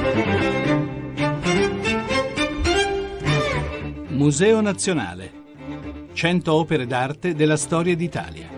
Museo Nazionale. 100 opere d'arte della storia d'Italia.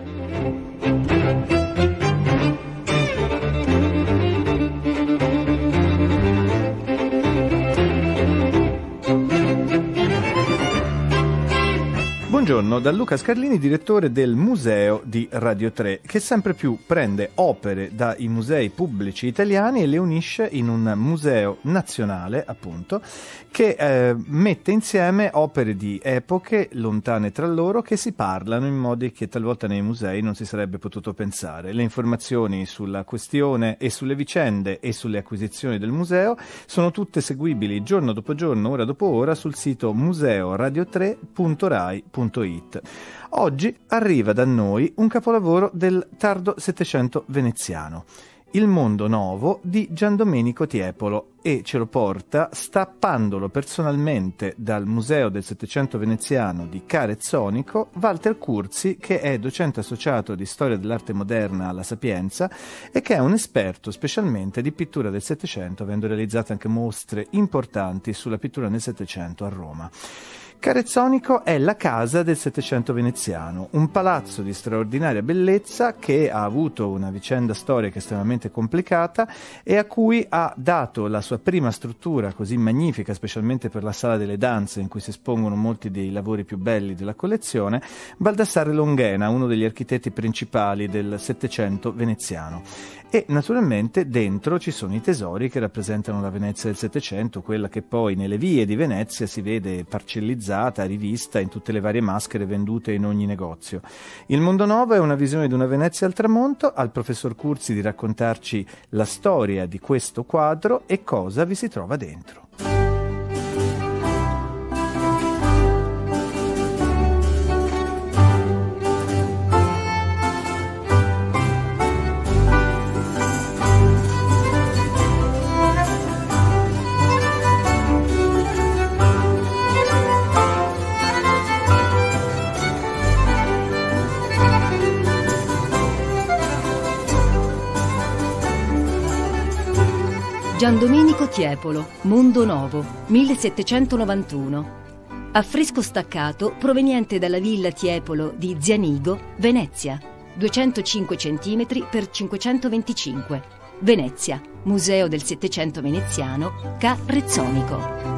Buongiorno, da Luca Scarlini, direttore del Museo di Radio 3, che sempre più prende opere dai musei pubblici italiani e le unisce in un museo nazionale, appunto, che mette insieme opere di epoche lontane tra loro che si parlano in modi che talvolta nei musei non si sarebbe potuto pensare. Le informazioni sulla questione e sulle vicende e sulle acquisizioni del museo sono tutte seguibili giorno dopo giorno, ora dopo ora, sul sito museoradio3.rai.it. Oggi arriva da noi un capolavoro del tardo Settecento veneziano, Il Mondo Novo di Giandomenico Tiepolo, e ce lo porta stappandolo personalmente dal Museo del Settecento veneziano di Carezzonico Walter Curzi, che è docente associato di storia dell'arte moderna alla Sapienza e che è un esperto specialmente di pittura del Settecento, avendo realizzato anche mostre importanti sulla pittura nel Settecento a Roma. Carezzonico è la casa del Settecento veneziano, un palazzo di straordinaria bellezza che ha avuto una vicenda storica estremamente complicata e a cui ha dato la sua prima struttura così magnifica, specialmente per la sala delle danze in cui si espongono molti dei lavori più belli della collezione, Baldassare Longhena, uno degli architetti principali del Settecento veneziano. E naturalmente dentro ci sono i tesori che rappresentano la Venezia del Settecento, quella che poi nelle vie di Venezia si vede parcellizzata, rivista in tutte le varie maschere vendute in ogni negozio. Il Mondo Novo è una visione di una Venezia al tramonto. Al professor Curzi di raccontarci la storia di questo quadro e cosa vi si trova dentro. Giandomenico Tiepolo, Mondo Novo, 1791. Affresco staccato proveniente dalla villa Tiepolo di Zianigo, Venezia, 205 cm x 525. Venezia, Museo del Settecento veneziano, Carezzonico.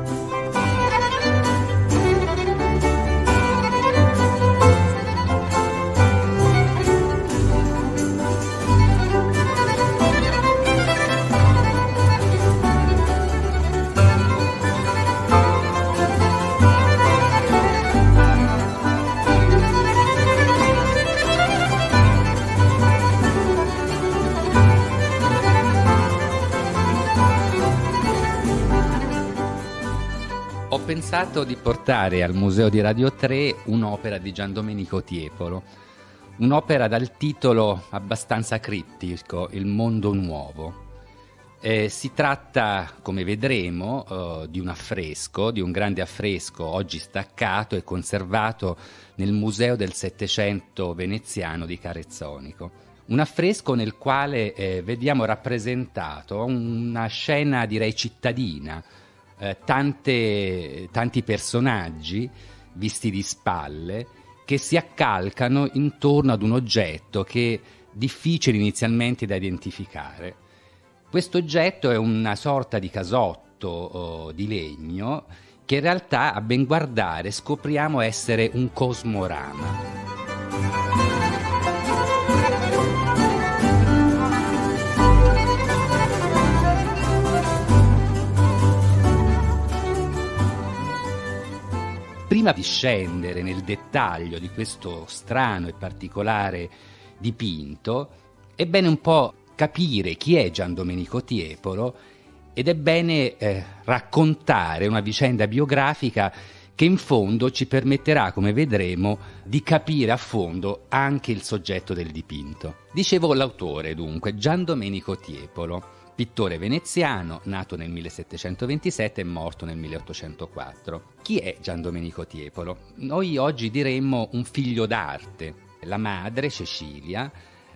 Ho pensato di portare al Museo di Radio 3 un'opera di Giandomenico Tiepolo, un'opera dal titolo abbastanza criptico, Il Mondo Nuovo. Si tratta, come vedremo, di un affresco, di un grande affresco oggi staccato e conservato nel Museo del Settecento veneziano di Carezzonico. Un affresco nel quale vediamo rappresentato una scena, direi, cittadina, tanti personaggi visti di spalle che si accalcano intorno ad un oggetto che è difficile inizialmente da identificare. Questo oggetto è una sorta di casotto di legno che in realtà, a ben guardare, scopriamo essere un cosmorama. Prima di scendere nel dettaglio di questo strano e particolare dipinto, è bene un po' capire chi è Giandomenico Tiepolo ed è bene raccontare una vicenda biografica che in fondo ci permetterà, come vedremo, di capire a fondo anche il soggetto del dipinto. Dicevo l'autore, dunque, Giandomenico Tiepolo, pittore veneziano, nato nel 1727 e morto nel 1804. Chi è Giandomenico Tiepolo? Noi oggi diremmo un figlio d'arte. La madre, Cecilia,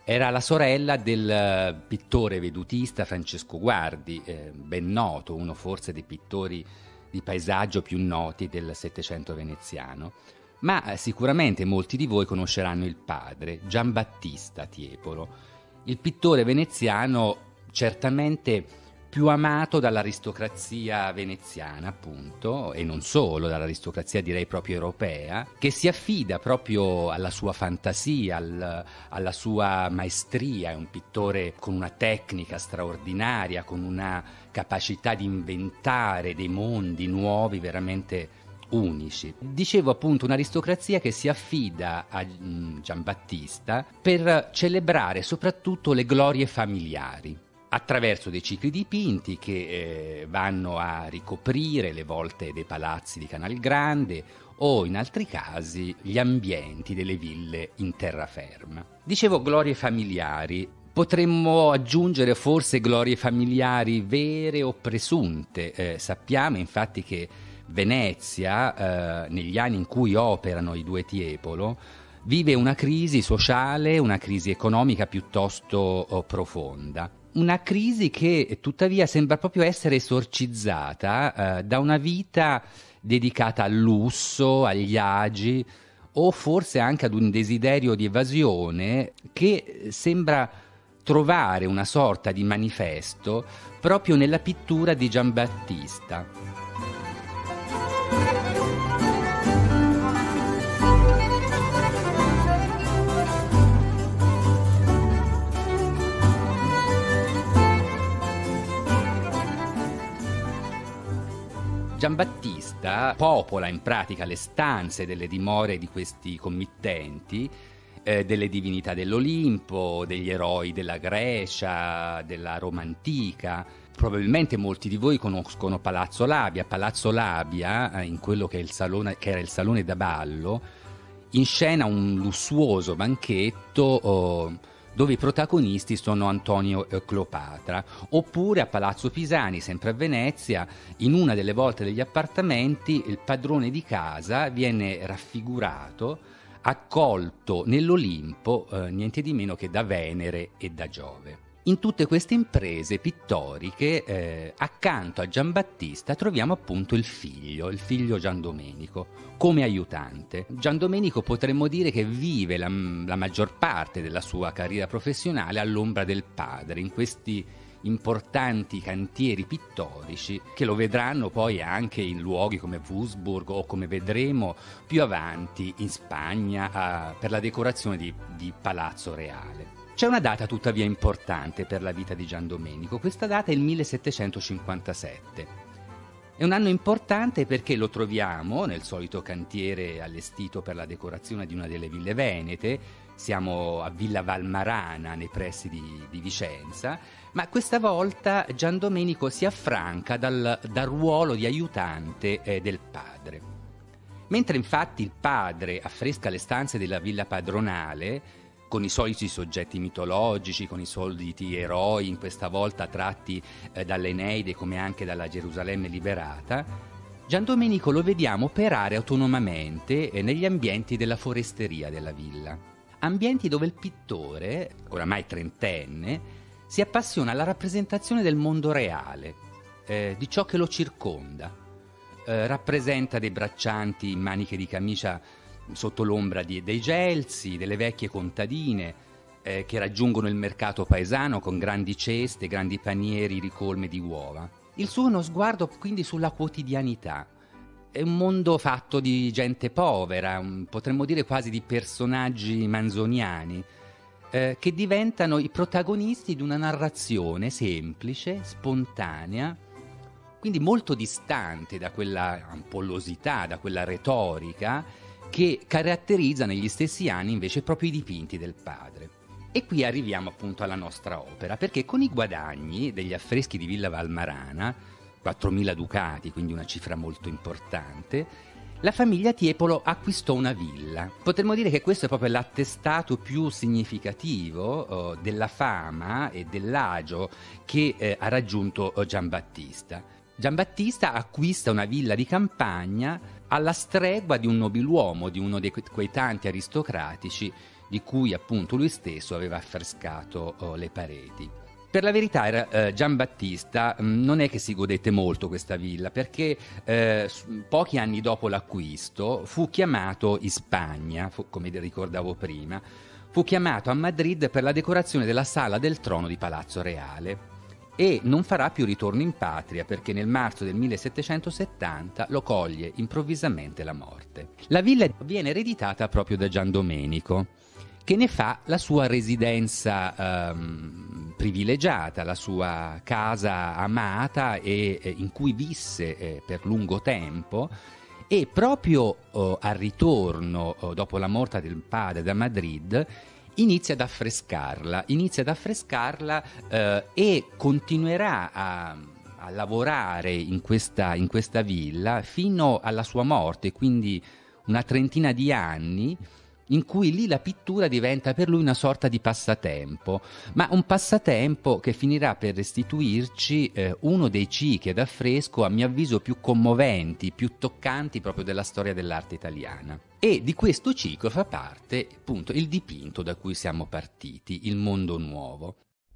Era la sorella del pittore vedutista Francesco Guardi, ben noto, uno forse dei pittori di paesaggio più noti del Settecento veneziano. Ma sicuramente molti di voi conosceranno il padre, Giambattista Tiepolo, il pittore veneziano certamente più amato dall'aristocrazia veneziana, appunto, e non solo, dall'aristocrazia direi proprio europea, che si affida proprio alla sua fantasia, alla sua maestria. È un pittore con una tecnica straordinaria, con una capacità di inventare dei mondi nuovi veramente unici. Dicevo appunto un'aristocrazia che si affida a Giambattista per celebrare soprattutto le glorie familiari, attraverso dei cicli dipinti che vanno a ricoprire le volte dei palazzi di Canal Grande o in altri casi gli ambienti delle ville in terraferma. Dicevo glorie familiari, potremmo aggiungere forse glorie familiari vere o presunte. Sappiamo infatti che Venezia, negli anni in cui operano i due Tiepolo, vive una crisi sociale, una crisi economica piuttosto profonda. Una crisi che tuttavia sembra proprio essere esorcizzata da una vita dedicata al lusso, agli agi o forse anche ad un desiderio di evasione che sembra trovare una sorta di manifesto proprio nella pittura di Giambattista. Giambattista popola in pratica le stanze delle dimore di questi committenti, delle divinità dell'Olimpo, degli eroi della Grecia, della Roma antica. Probabilmente molti di voi conoscono Palazzo Labia. Palazzo Labia, in quello che era il salone da ballo, inscena un lussuoso banchetto dove i protagonisti sono Antonio e Cleopatra. Oppure a Palazzo Pisani, sempre a Venezia, in una delle volte degli appartamenti il padrone di casa viene raffigurato accolto nell'Olimpo niente di meno che da Venere e da Giove. In tutte queste imprese pittoriche, accanto a Giambattista, troviamo appunto il figlio Giandomenico, come aiutante. Giandomenico potremmo dire che vive la maggior parte della sua carriera professionale all'ombra del padre, in questi importanti cantieri pittorici che lo vedranno poi anche in luoghi come Würzburg o, come vedremo più avanti, in Spagna per la decorazione di Palazzo Reale. C'è una data tuttavia importante per la vita di Giandomenico. Questa data è il 1757. È un anno importante perché lo troviamo nel solito cantiere allestito per la decorazione di una delle ville venete. Siamo a Villa Valmarana, nei pressi di Vicenza, ma questa volta Giandomenico si affranca dal ruolo di aiutante del padre. Mentre infatti il padre affresca le stanze della villa padronale, con i soliti soggetti mitologici, con i soliti eroi, in questa volta tratti dall'Eneide come anche dalla Gerusalemme liberata, Giandomenico lo vediamo operare autonomamente negli ambienti della foresteria della villa. Ambienti dove il pittore, oramai trentenne, si appassiona alla rappresentazione del mondo reale, di ciò che lo circonda. Rappresenta dei braccianti in maniche di camicia sotto l'ombra dei gelsi, delle vecchie contadine che raggiungono il mercato paesano con grandi ceste, grandi panieri ricolme di uova. Il suo è uno sguardo quindi sulla quotidianità. È un mondo fatto di gente povera, potremmo dire quasi di personaggi manzoniani, che diventano i protagonisti di una narrazione semplice, spontanea, quindi molto distante da quella ampollosità, da quella retorica che caratterizza negli stessi anni invece proprio i dipinti del padre. E qui arriviamo appunto alla nostra opera, perché con i guadagni degli affreschi di Villa Valmarana, 4.000 ducati, quindi una cifra molto importante, la famiglia Tiepolo acquistò una villa. Potremmo dire che questo è proprio l'attestato più significativo della fama e dell'agio che ha raggiunto Giambattista. Giambattista acquista una villa di campagna alla stregua di un nobiluomo, di uno di quei tanti aristocratici di cui appunto lui stesso aveva affrescato le pareti. Per la verità Giambattista non è che si godette molto questa villa, perché pochi anni dopo l'acquisto fu chiamato in Spagna, come ricordavo prima, fu chiamato a Madrid per la decorazione della sala del trono di Palazzo Reale e non farà più ritorno in patria perché nel marzo del 1770 lo coglie improvvisamente la morte. La villa viene ereditata proprio da Giandomenico, che ne fa la sua residenza privilegiata, la sua casa amata e in cui visse per lungo tempo, e proprio al ritorno dopo la morte del padre da Madrid inizia ad affrescarla e continuerà a lavorare in questa villa fino alla sua morte, quindi una trentina di anni, in cui lì la pittura diventa per lui una sorta di passatempo, ma un passatempo che finirà per restituirci uno dei cicli ad affresco, a mio avviso, più commoventi, più toccanti proprio della storia dell'arte italiana. E di questo ciclo fa parte appunto il dipinto da cui siamo partiti, Il Mondo Nuovo.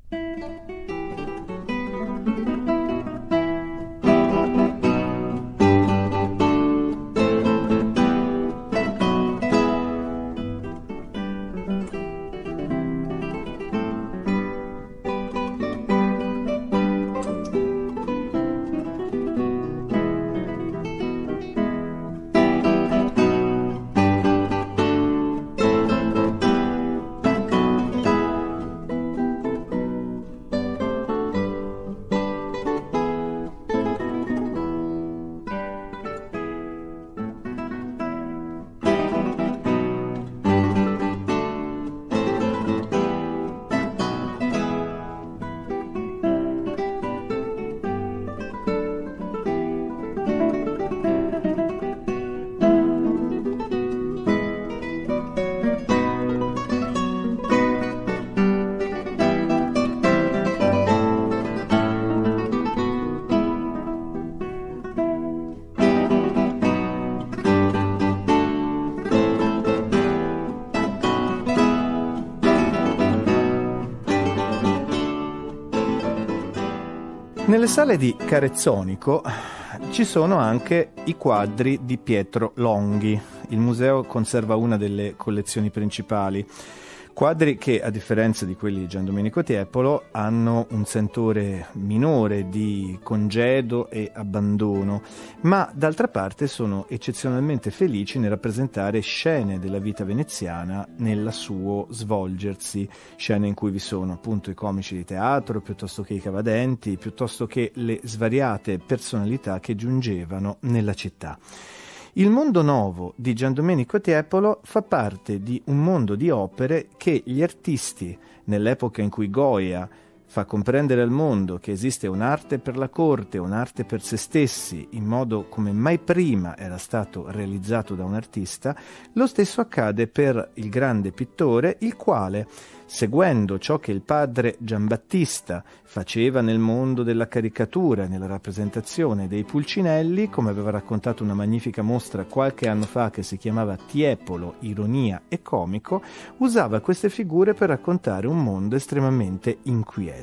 Nelle sale di Carezzonico ci sono anche i quadri di Pietro Longhi. Il museo conserva una delle collezioni principali. Quadri che, a differenza di quelli di Giandomenico Tiepolo, hanno un sentore minore di congedo e abbandono, ma d'altra parte sono eccezionalmente felici nel rappresentare scene della vita veneziana nel suo svolgersi, scene in cui vi sono appunto i comici di teatro, piuttosto che i cavadenti, piuttosto che le svariate personalità che giungevano nella città. Il Mondo Nuovo di Giandomenico Tiepolo fa parte di un mondo di opere che gli artisti, nell'epoca in cui Goya fa comprendere al mondo che esiste un'arte per la corte, un'arte per se stessi, in modo come mai prima era stato realizzato da un artista, lo stesso accade per il grande pittore, il quale, seguendo ciò che il padre Giambattista faceva nel mondo della caricatura, nella rappresentazione dei pulcinelli, come aveva raccontato una magnifica mostra qualche anno fa che si chiamava Tiepolo, ironia e comico, usava queste figure per raccontare un mondo estremamente inquieto.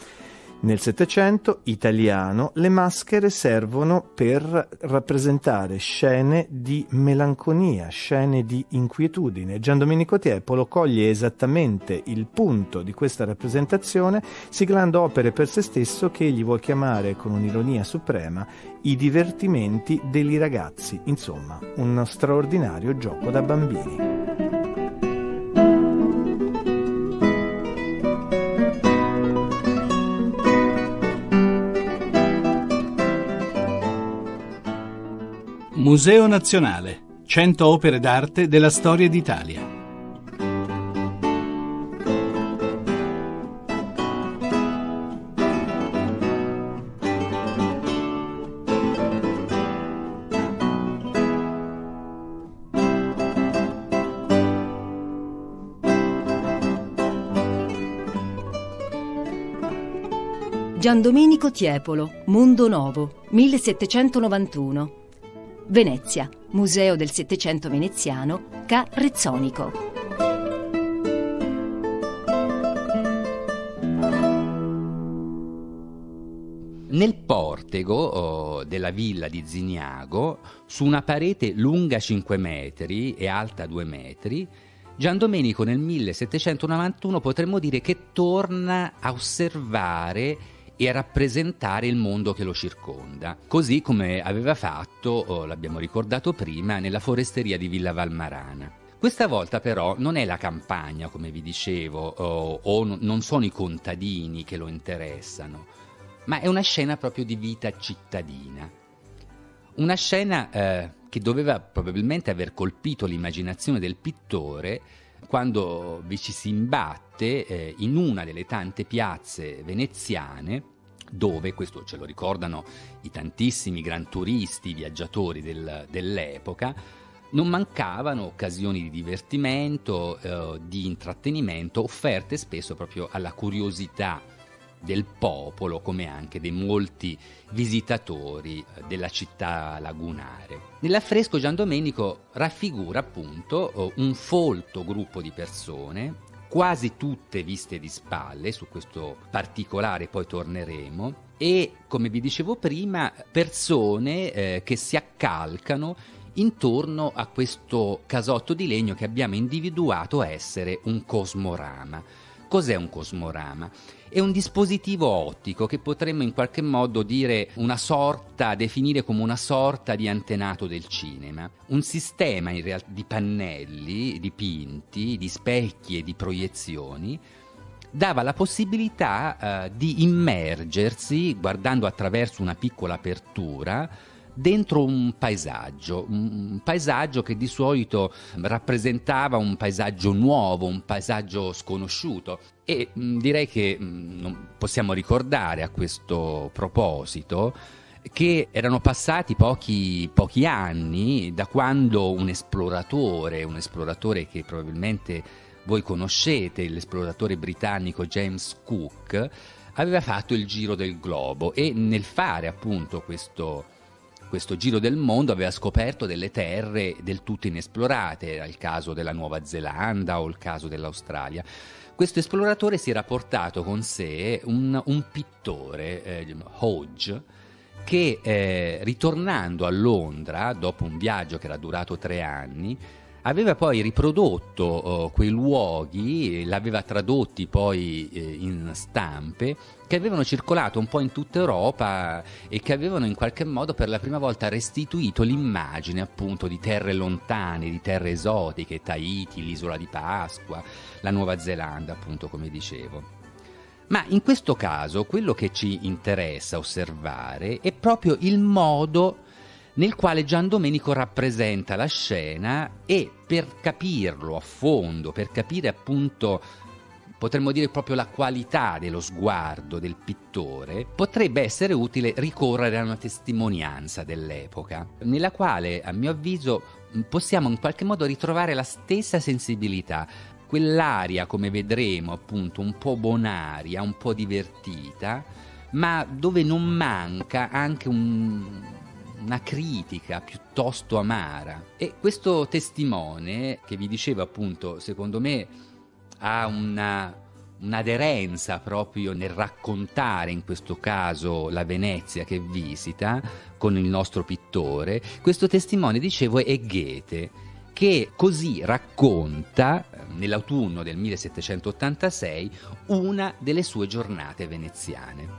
Nel Settecento italiano le maschere servono per rappresentare scene di melanconia, scene di inquietudine. Giandomenico Tiepolo coglie esattamente il punto di questa rappresentazione, siglando opere per se stesso che egli vuol chiamare con un'ironia suprema i divertimenti degli ragazzi, insomma, uno straordinario gioco da bambini. Museo Nazionale, 100 opere d'arte della storia d'Italia. Giandomenico Tiepolo, Mondo Nuovo, 1791. Venezia, Museo del Settecento veneziano, Carezzonico. Nel portico della villa di Ziniago, su una parete lunga 5 metri e alta 2 metri, Gian Domenico nel 1791 potremmo dire che torna a osservare e a rappresentare il mondo che lo circonda, così come aveva fatto, l'abbiamo ricordato prima, nella foresteria di Villa Valmarana. Questa volta però non è la campagna, come vi dicevo, non sono i contadini che lo interessano, ma è una scena proprio di vita cittadina. Una scena che doveva probabilmente aver colpito l'immaginazione del pittore quando vi ci si imbatte in una delle tante piazze veneziane dove, questo ce lo ricordano i tantissimi gran turisti, viaggiatori dell'epoca, non mancavano occasioni di divertimento, di intrattenimento, offerte spesso proprio alla curiosità del popolo, come anche dei molti visitatori della città lagunare. Nell'affresco Gian Domenico raffigura appunto un folto gruppo di persone, quasi tutte viste di spalle, su questo particolare poi torneremo, e come vi dicevo prima, persone che si accalcano intorno a questo casotto di legno che abbiamo individuato essere un cosmorama. Cos'è un cosmorama? È un dispositivo ottico che potremmo in qualche modo definire come una sorta di antenato del cinema. Un sistema di pannelli dipinti, di specchi e di proiezioni dava la possibilità di immergersi, guardando attraverso una piccola apertura, dentro un paesaggio che di solito rappresentava un paesaggio nuovo, un paesaggio sconosciuto. E direi che possiamo ricordare a questo proposito che erano passati pochi anni da quando un esploratore che probabilmente voi conoscete, l'esploratore britannico James Cook, aveva fatto il giro del globo e nel fare appunto questo giro del mondo aveva scoperto delle terre del tutto inesplorate, era il caso della Nuova Zelanda o il caso dell'Australia. Questo esploratore si era portato con sé un pittore, Hodge, che ritornando a Londra, dopo un viaggio che era durato 3 anni, aveva poi riprodotto quei luoghi, l'aveva tradotti poi in stampe che avevano circolato un po' in tutta Europa e che avevano in qualche modo per la prima volta restituito l'immagine appunto di terre lontane, di terre esotiche, Tahiti, l'isola di Pasqua, la Nuova Zelanda appunto come dicevo. Ma in questo caso quello che ci interessa osservare è proprio il modo nel quale Gian Domenico rappresenta la scena e per capirlo a fondo, per capire appunto, potremmo dire proprio la qualità dello sguardo del pittore, potrebbe essere utile ricorrere a una testimonianza dell'epoca, nella quale a mio avviso possiamo in qualche modo ritrovare la stessa sensibilità, quell'aria, come vedremo appunto, un po' bonaria, un po' divertita, ma dove non manca anche una critica piuttosto amara. E questo testimone, che vi dicevo appunto, secondo me ha un'aderenza proprio nel raccontare in questo caso la Venezia che visita con il nostro pittore, questo testimone, dicevo, è Goethe, che così racconta nell'autunno del 1786 una delle sue giornate veneziane.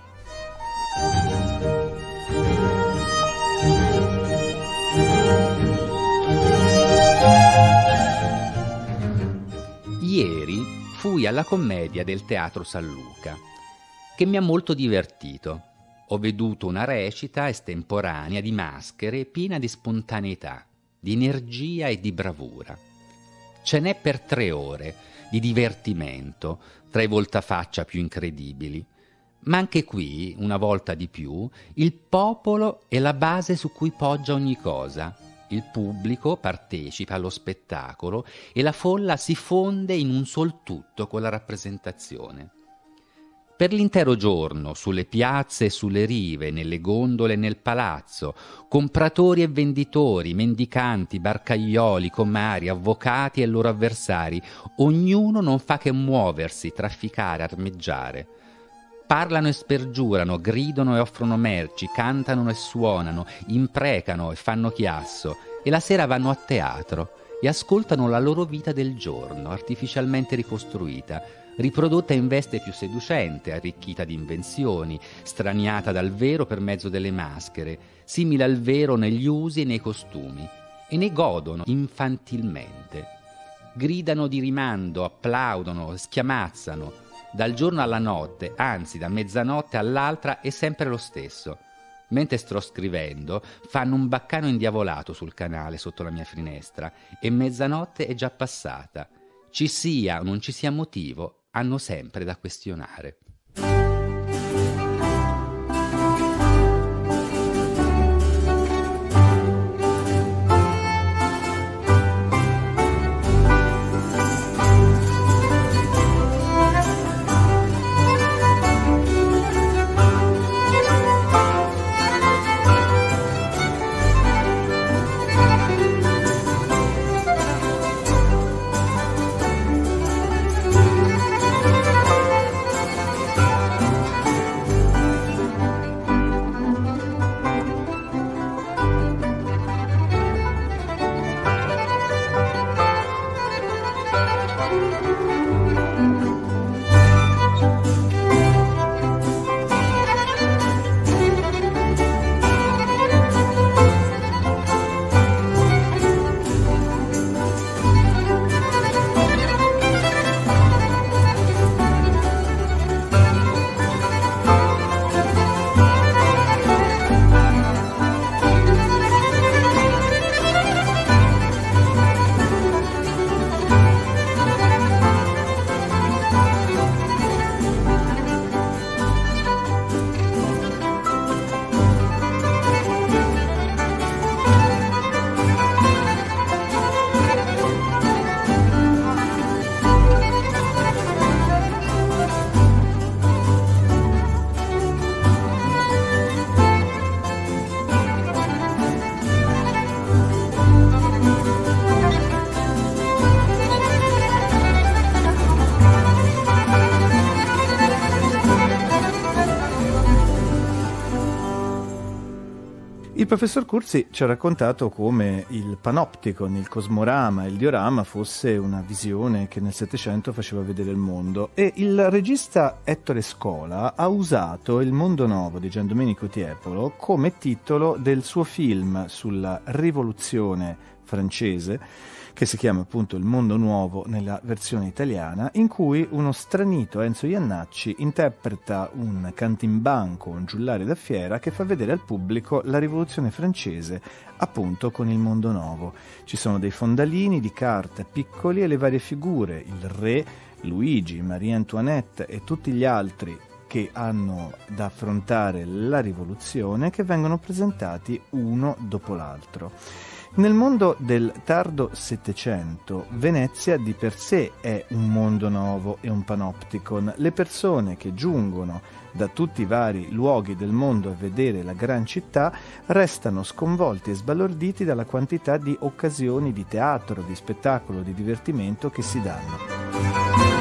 Ieri fui alla commedia del Teatro San Luca, che mi ha molto divertito. Ho veduto una recita estemporanea di maschere piena di spontaneità, di energia e di bravura. Ce n'è per 3 ore di divertimento, tra i voltafaccia più incredibili. Ma anche qui, una volta di più, il popolo è la base su cui poggia ogni cosa. Il pubblico partecipa allo spettacolo e la folla si fonde in un sol tutto con la rappresentazione. Per l'intero giorno, sulle piazze e sulle rive, nelle gondole e nel palazzo, compratori e venditori, mendicanti, barcaioli, comari, avvocati e loro avversari, ognuno non fa che muoversi, trafficare, armeggiare. Parlano e spergiurano, gridano e offrono merci, cantano e suonano, imprecano e fanno chiasso, e la sera vanno a teatro e ascoltano la loro vita del giorno, artificialmente ricostruita, riprodotta in veste più seducente, arricchita di invenzioni, straniata dal vero per mezzo delle maschere, simile al vero negli usi e nei costumi, e ne godono infantilmente. Gridano di rimando, applaudono, schiamazzano. Dal giorno alla notte, anzi da mezzanotte all'altra, è sempre lo stesso. Mentre sto scrivendo, fanno un baccano indiavolato sul canale sotto la mia finestra e mezzanotte è già passata. Ci sia o non ci sia motivo, hanno sempre da questionare. Il professor Curzi ci ha raccontato come il panopticon, il cosmorama e il diorama fosse una visione che nel Settecento faceva vedere il mondo, e il regista Ettore Scola ha usato Il mondo nuovo di Giandomenico Tiepolo come titolo del suo film sulla rivoluzione francese, che si chiama appunto Il mondo nuovo nella versione italiana, in cui uno stranito Enzo Iannacci interpreta un cantimbanco, un giullare da fiera che fa vedere al pubblico la rivoluzione francese appunto con il mondo nuovo. Ci sono dei fondalini di carta piccoli e le varie figure, il re, Luigi, Marie Antoinette e tutti gli altri che hanno da affrontare la rivoluzione, che vengono presentati uno dopo l'altro. Nel mondo del tardo Settecento, Venezia di per sé è un mondo nuovo e un panopticon. Le persone che giungono da tutti i vari luoghi del mondo a vedere la gran città restano sconvolti e sbalorditi dalla quantità di occasioni di teatro, di spettacolo, di divertimento che si danno.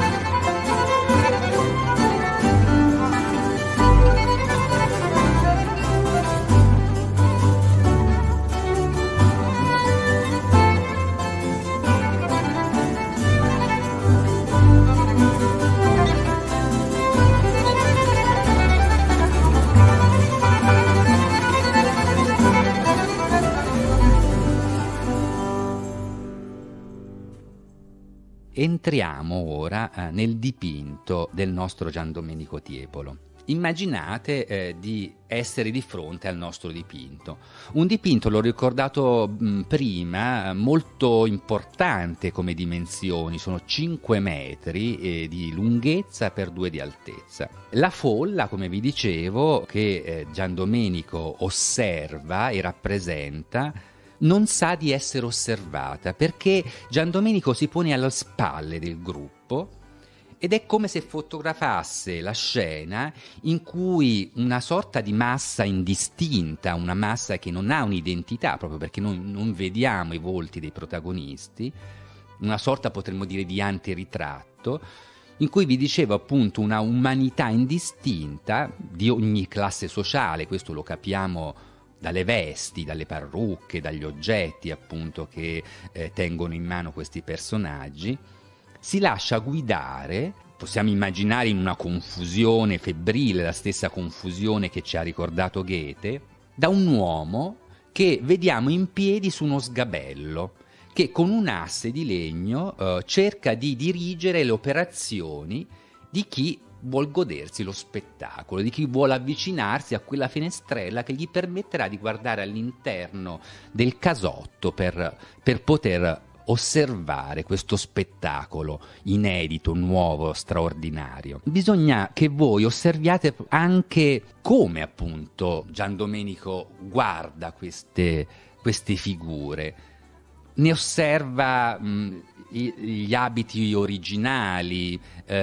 Entriamo ora nel dipinto del nostro Giandomenico Tiepolo. Immaginate di essere di fronte al nostro dipinto. Un dipinto, l'ho ricordato prima, molto importante come dimensioni, sono 5 metri di lunghezza per 2 di altezza. La folla, come vi dicevo, che Giandomenico osserva e rappresenta, non sa di essere osservata, perché Giandomenico si pone alle spalle del gruppo ed è come se fotografasse la scena in cui una sorta di massa indistinta, una massa che non ha un'identità, proprio perché noi non vediamo i volti dei protagonisti, una sorta, potremmo dire, di antiritratto, in cui vi dicevo appunto una umanità indistinta di ogni classe sociale, questo lo capiamo dalle vesti, dalle parrucche, dagli oggetti appunto che tengono in mano questi personaggi, si lascia guidare, possiamo immaginare in una confusione febbrile, la stessa confusione che ci ha ricordato Goethe, da un uomo che vediamo in piedi su uno sgabello, che con un asse di legno cerca di dirigere le operazioni di chi vuol godersi lo spettacolo, di chi vuole avvicinarsi a quella finestrella che gli permetterà di guardare all'interno del casotto per poter osservare questo spettacolo inedito, nuovo, straordinario. Bisogna che voi osserviate anche come appunto Giandomenico guarda queste figure. Ne osserva gli abiti originali,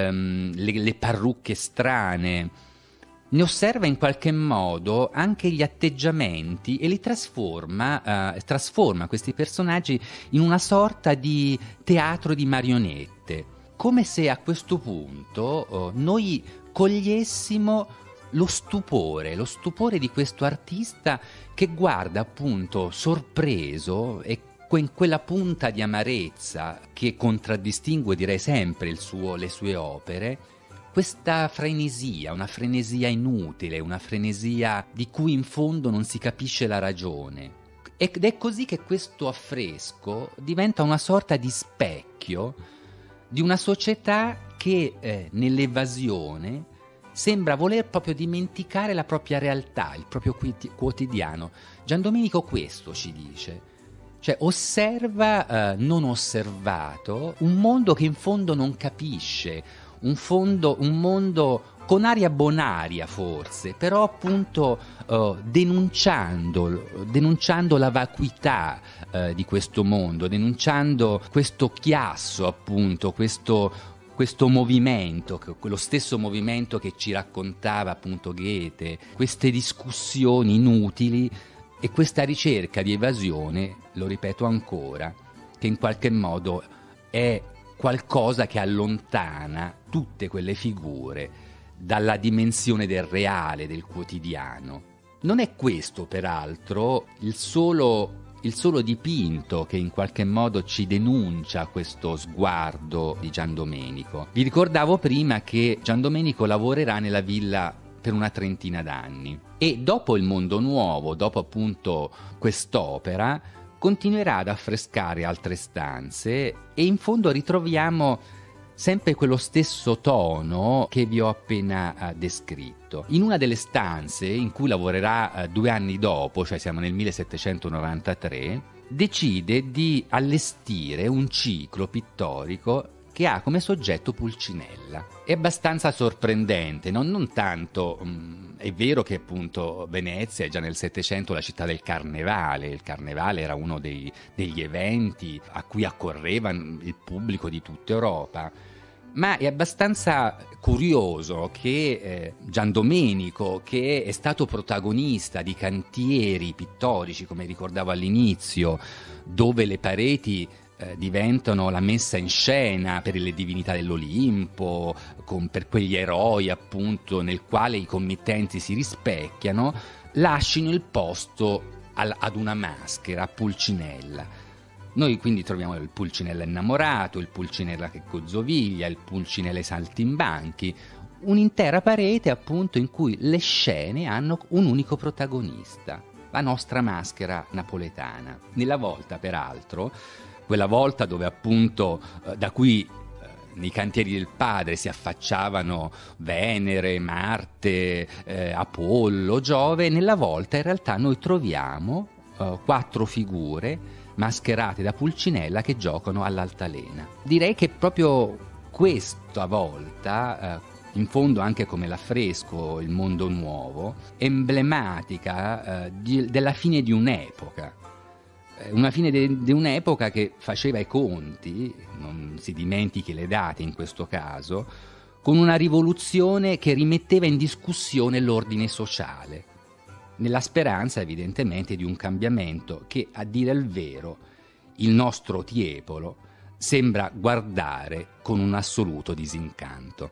le parrucche strane, ne osserva in qualche modo anche gli atteggiamenti e li trasforma questi personaggi in una sorta di teatro di marionette, come se a questo punto noi cogliessimo lo stupore di questo artista che guarda appunto sorpreso e in quella punta di amarezza che contraddistingue, direi sempre, le sue opere, questa frenesia, una frenesia inutile, una frenesia di cui in fondo non si capisce la ragione. Ed è così che questo affresco diventa una sorta di specchio di una società che nell'evasione sembra voler proprio dimenticare la propria realtà, il proprio quotidiano. Giandomenico questo ci dice. Cioè osserva non osservato un mondo che in fondo non capisce, un mondo con aria bonaria forse, però appunto denunciando la vacuità di questo mondo, denunciando questo chiasso appunto, questo movimento, quello stesso movimento che ci raccontava appunto Goethe, queste discussioni inutili e questa ricerca di evasione, lo ripeto ancora, che in qualche modo è qualcosa che allontana tutte quelle figure dalla dimensione del reale, del quotidiano. Non è questo, peraltro, il solo dipinto che in qualche modo ci denuncia questo sguardo di Giandomenico. Vi ricordavo prima che Giandomenico lavorerà nella villa per una trentina d'anni e dopo il Mondo Nuovo, dopo appunto quest'opera, continuerà ad affrescare altre stanze e in fondo ritroviamo sempre quello stesso tono che vi ho appena descritto. In una delle stanze in cui lavorerà 2 anni dopo, cioè siamo nel 1793, decide di allestire un ciclo pittorico che ha come soggetto Pulcinella. È abbastanza sorprendente, non tanto, è vero che appunto Venezia è già nel Settecento la città del Carnevale, il Carnevale era uno degli eventi a cui accorreva il pubblico di tutta Europa, ma è abbastanza curioso che Giandomenico, che è stato protagonista di cantieri pittorici, come ricordavo all'inizio, dove le pareti diventano la messa in scena per le divinità dell'Olimpo, per quegli eroi appunto nel quale i committenti si rispecchiano, lasciano il posto ad una maschera, a Pulcinella. Noi quindi troviamo il Pulcinella innamorato, il Pulcinella che gozzoviglia, il Pulcinella ai saltimbanchi, un'intera parete appunto in cui le scene hanno un unico protagonista, la nostra maschera napoletana. Nella volta, peraltro, quella volta dove appunto da cui nei cantieri del padre si affacciavano Venere, Marte, Apollo, Giove, nella volta in realtà noi troviamo 4 figure mascherate da Pulcinella che giocano all'altalena. Direi che proprio questa volta, in fondo anche come l'affresco Il Mondo Nuovo, emblematica della fine di un'epoca. Una fine di un'epoca che faceva i conti, non si dimentichi le date in questo caso, con una rivoluzione che rimetteva in discussione l'ordine sociale, nella speranza evidentemente di un cambiamento che, a dire il vero, il nostro Tiepolo sembra guardare con un assoluto disincanto.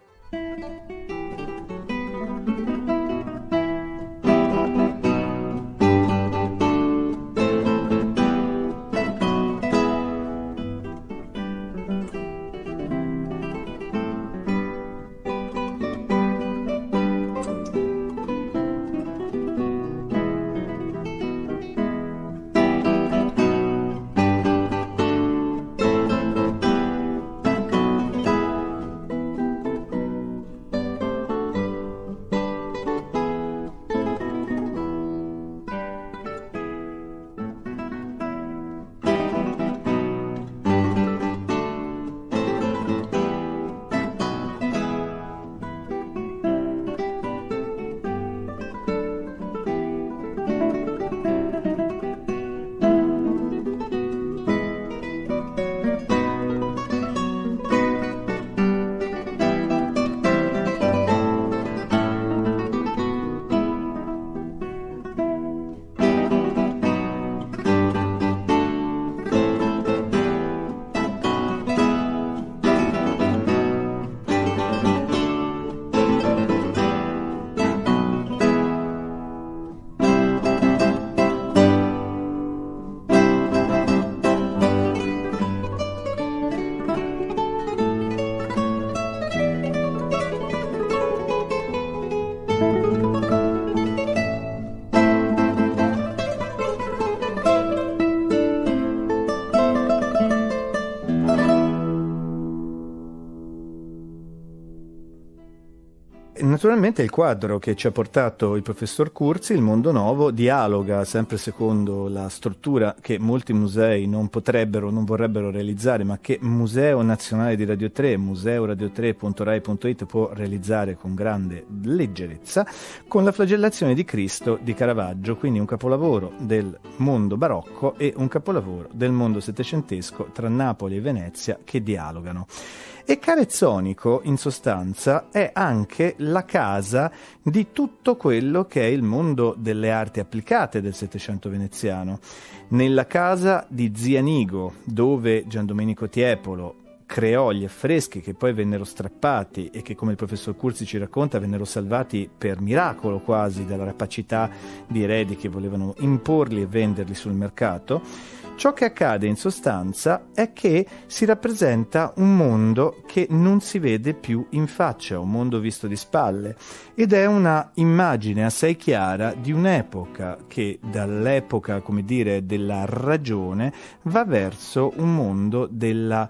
Naturalmente il quadro che ci ha portato il professor Curzi, Il Mondo Novo, dialoga sempre secondo la struttura che molti musei non potrebbero, non vorrebbero realizzare, ma che Museo Nazionale di Radio 3, museoradio3.rai.it può realizzare con grande leggerezza, con la Flagellazione di Cristo di Caravaggio, quindi un capolavoro del mondo barocco e un capolavoro del mondo settecentesco tra Napoli e Venezia che dialogano. E Carezzonico, in sostanza, è anche la casa di tutto quello che è il mondo delle arti applicate del Settecento veneziano. Nella casa di Zianigo, dove Giandomenico Tiepolo creò gli affreschi che poi vennero strappati e che, come il professor Curzi ci racconta, vennero salvati per miracolo quasi dalla rapacità di eredi che volevano imporli e venderli sul mercato. Ciò che accade in sostanza è che si rappresenta un mondo che non si vede più in faccia, un mondo visto di spalle, ed è una immagine assai chiara di un'epoca che dall'epoca, come dire, della ragione va verso un mondo della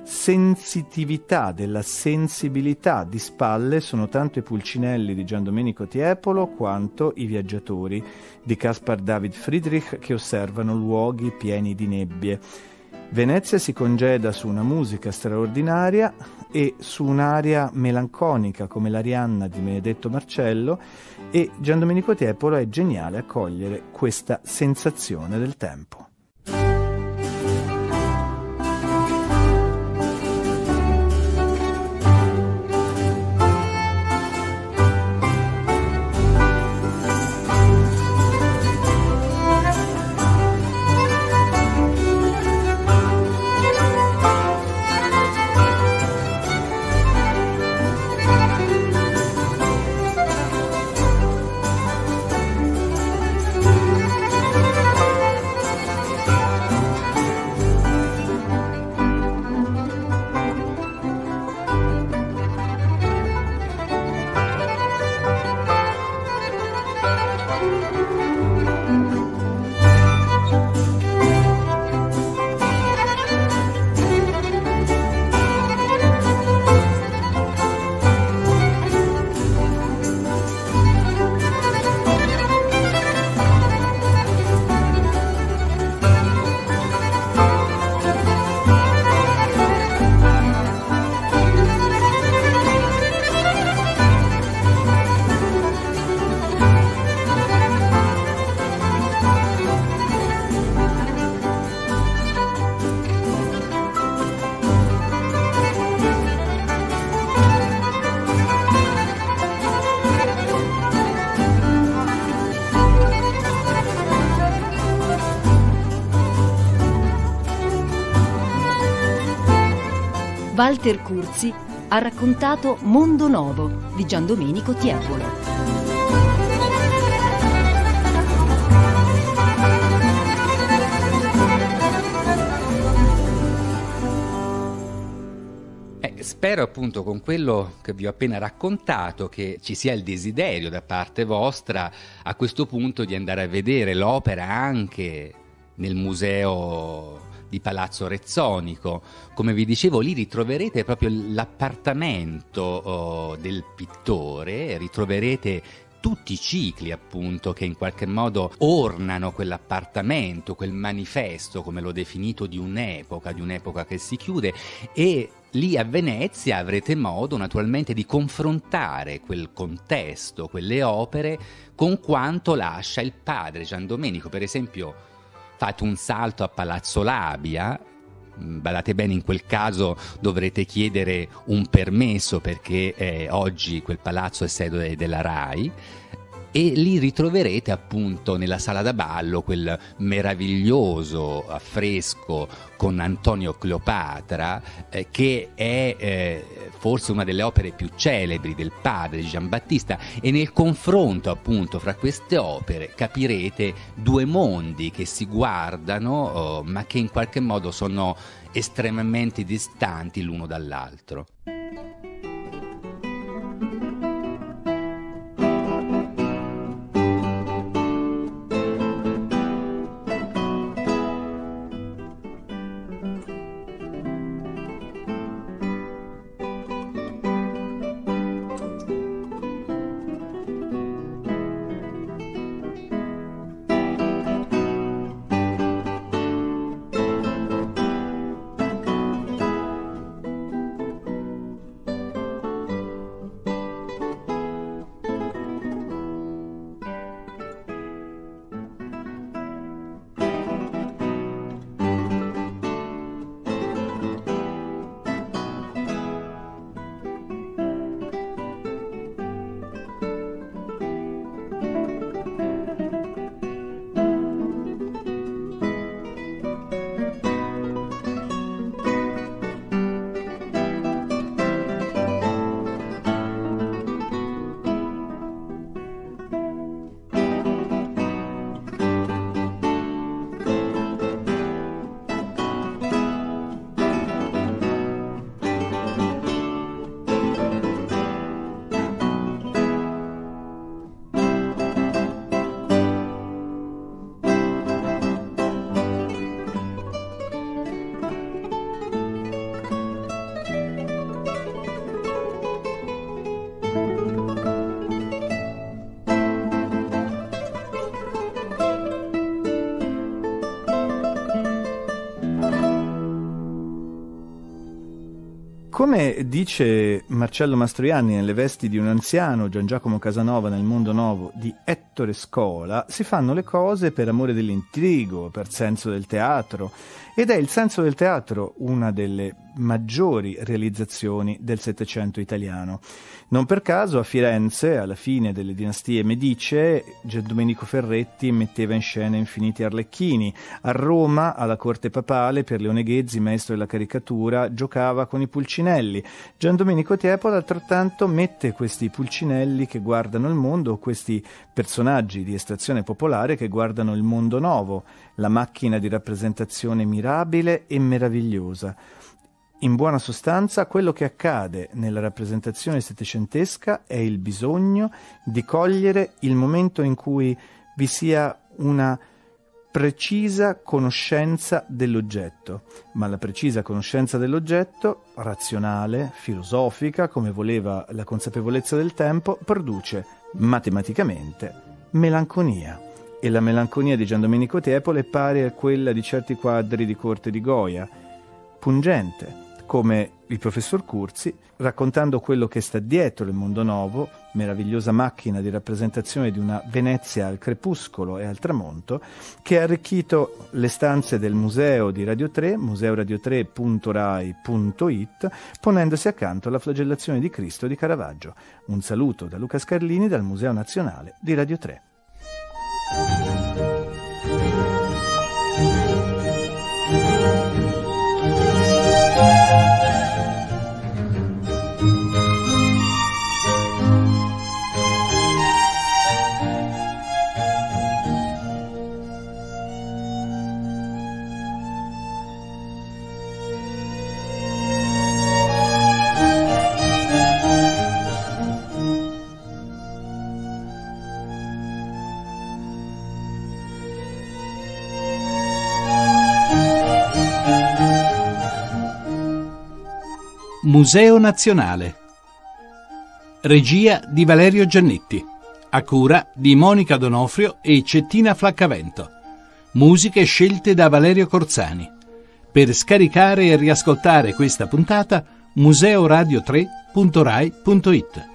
sensitività, della sensibilità. Di spalle sono tanto i pulcinelli di Giandomenico Tiepolo quanto i viaggiatori di Caspar David Friedrich che osservano luoghi pieni di nebbie. Venezia si congeda su una musica straordinaria e su un'aria melanconica come l'Arianna di Benedetto Marcello, e Giandomenico Tiepolo è geniale a cogliere questa sensazione del tempo. Walter Curzi ha raccontato Mondo Novo di Giandomenico Tiepolo. Spero appunto con quello che vi ho appena raccontato che ci sia il desiderio da parte vostra a questo punto di andare a vedere l'opera anche nel museo di Palazzo Rezzonico. Come vi dicevo, lì ritroverete proprio l'appartamento del pittore, ritroverete tutti i cicli appunto che in qualche modo ornano quell'appartamento, quel manifesto, come l'ho definito, di un'epoca che si chiude, e lì a Venezia avrete modo naturalmente di confrontare quel contesto, quelle opere, con quanto lascia il padre Giandomenico. Per esempio, fate un salto a Palazzo Labia. Badate bene, in quel caso dovrete chiedere un permesso perché oggi quel palazzo è sede della RAI, e lì ritroverete appunto nella sala da ballo quel meraviglioso affresco con Antonio Cleopatra che è forse una delle opere più celebri del padre di Giambattista, e nel confronto appunto fra queste opere capirete due mondi che si guardano ma che in qualche modo sono estremamente distanti l'uno dall'altro. Come dice Marcello Mastroianni nelle vesti di un anziano, Gian Giacomo Casanova nel Mondo Novo di Ettore Scola, si fanno le cose per amore dell'intrigo, per senso del teatro, ed è il senso del teatro una delle maggiori realizzazioni del Settecento italiano. Non per caso a Firenze, alla fine delle dinastie Medice, Giandomenico Ferretti metteva in scena infiniti arlecchini. A Roma, alla corte papale, per Leone Ghezzi, maestro della caricatura, giocava con i pulcinelli. Giandomenico Tiepolo, altrettanto, mette questi pulcinelli che guardano il mondo, questi personaggi di estrazione popolare che guardano il mondo nuovo, la macchina di rappresentazione mirabile e meravigliosa. In buona sostanza, quello che accade nella rappresentazione settecentesca è il bisogno di cogliere il momento in cui vi sia una precisa conoscenza dell'oggetto, ma la precisa conoscenza dell'oggetto, razionale, filosofica, come voleva la consapevolezza del tempo, produce matematicamente melanconia. E la melanconia di Giandomenico Tiepolo è pari a quella di certi quadri di corte di Goya, pungente, come il professor Curzi, raccontando quello che sta dietro il Mondo Novo, meravigliosa macchina di rappresentazione di una Venezia al crepuscolo e al tramonto, che ha arricchito le stanze del museo di Radio 3, museoradio3.rai.it, ponendosi accanto alla flagellazione di Cristo di Caravaggio. Un saluto da Luca Scarlini dal Museo Nazionale di Radio 3. Museo Nazionale. Regia di Valerio Giannetti. A cura di Monica Donofrio e Cettina Flaccavento. Musiche scelte da Valerio Corzani. Per scaricare e riascoltare questa puntata, museoradio3.rai.it.